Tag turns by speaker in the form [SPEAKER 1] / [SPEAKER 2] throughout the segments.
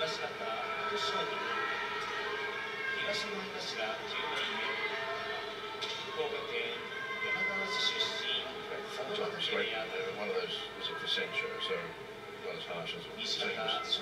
[SPEAKER 1] 4 times straight, one of those was a percent show, so not as harsh as it seems.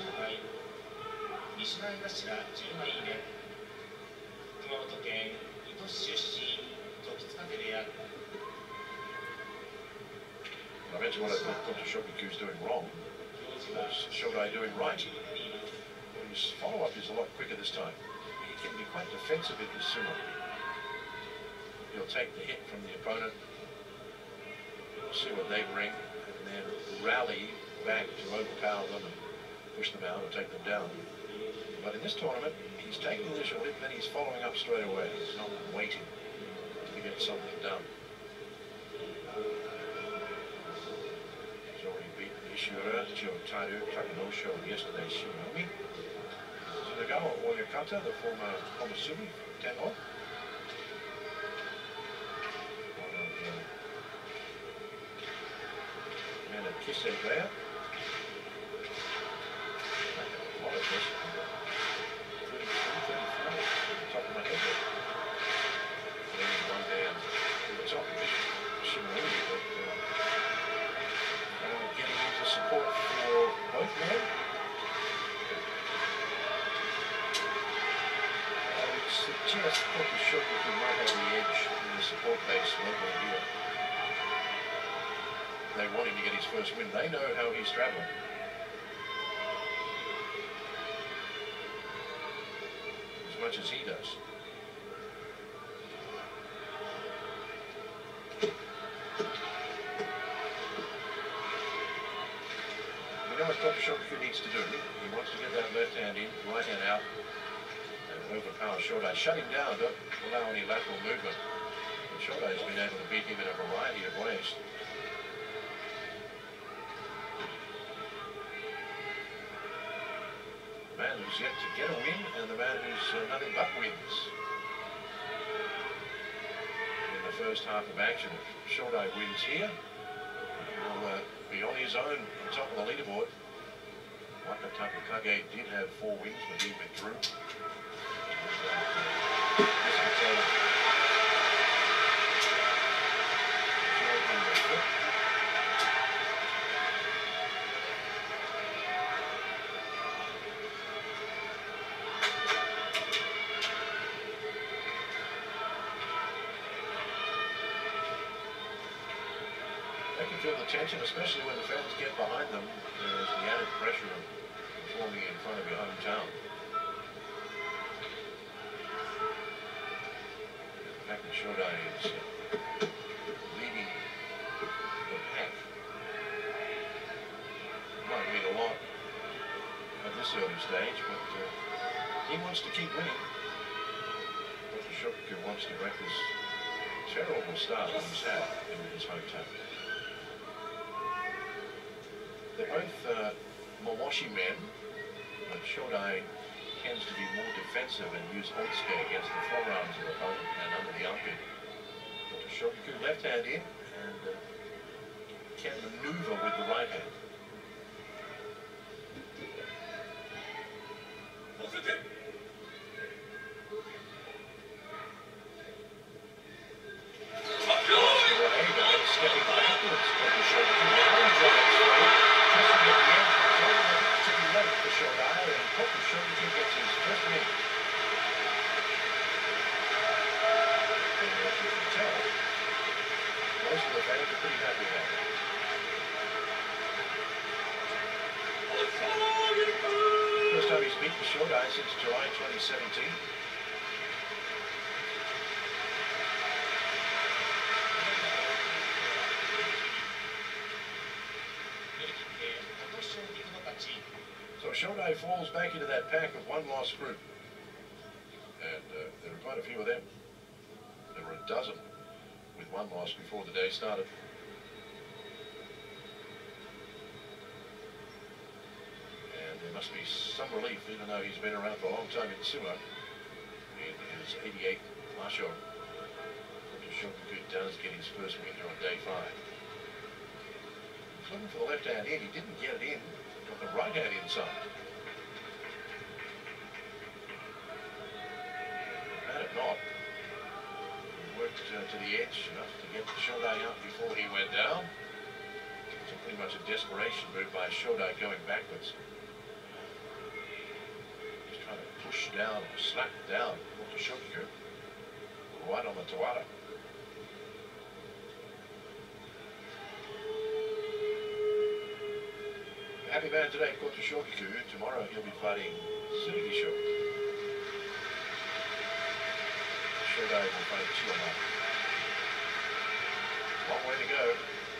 [SPEAKER 1] I mentioned what I thought Dr. Shokuku's doing wrong. What's Shodai doing right? Well, his follow-up is a lot quicker this time. He can be quite defensive in his sumo. He'll take the hit from the opponent, see what they bring, and then rally back to overpower them and push them out or take them down. But in this tournament, he's taking the initial hit, then he's following up straight away. He's not waiting to get something done. He's already beaten Ishihara, Chiyotaru, Takanosho, and yesterday's Shinomi. Tsunagawa Oyakata, the former Komusumi, 10-0. And a Kisei there. A lot of this. 33, 34, off the top of my head there. Leaning one down to the top of Shimori, but getting into support for both men. I would suggest Dr. Shokuku might have the edge in the support base locally here. They want him to get his first win. They know how he's travelling. As much as he does. You know what Dr. Shokuku needs to do? He wants to get that left hand in, right hand out, and overpower Shodai. Shut him down, don't allow any lateral movement. But Shodai has been able to beat him in a variety of ways. The man who's yet to get a win, and the man who's nothing but wins. In the first half of action, if Shodai wins here, he'll be on his own on top of the leaderboard. Wakataka Kage did have 4 wins, but he withdrew. Feel the tension, especially when the fans get behind them. There's the added pressure of performing in front of your hometown. Maki Shodai is leading the pack. Might mean a lot at this early stage, but he wants to keep winning. Dr. Shokuku wants to break this terrible start that he's had in his hometown. They're both Mawashi men, but Shodai tends to be more defensive and use Otsuke against the forearms of the opponent and under the armpit. Dr. Shokuku left hand in and can maneuver with the right hand. Stepping backwards, Dr. Shokuku now drives straight. Shodai, and Dr. Shokuku gets his first win. And as you can tell, most of the fans are pretty happy about it. First time he's beaten Shodai since July 2017. So Shodai falls back into that pack of one-loss group. And there are quite a few of them. There were a dozen with one loss before the day started. And there must be some relief, even though he's been around for a long time in sumo. In his 88th Masho, Dr. Shokuku does get his first win here on day 5. He's looking for the left hand in. He didn't get it in. Got the right hand inside. not. He worked to the edge enough to get Shodai out before he went down. So pretty much a desperation move by Shodai going backwards. He's trying to push down or slap down Koto Shokiku. Right on the Tawara. Happy man today, Koto Shokiku. Tomorrow he'll be fighting Tsurugisho. Shodai will fight Chiyama. Long way to go.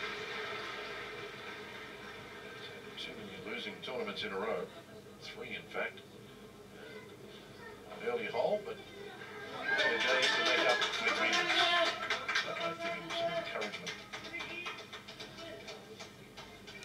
[SPEAKER 1] Too many losing tournaments in a row. 3 in fact. An early hole, but 2 days to make up with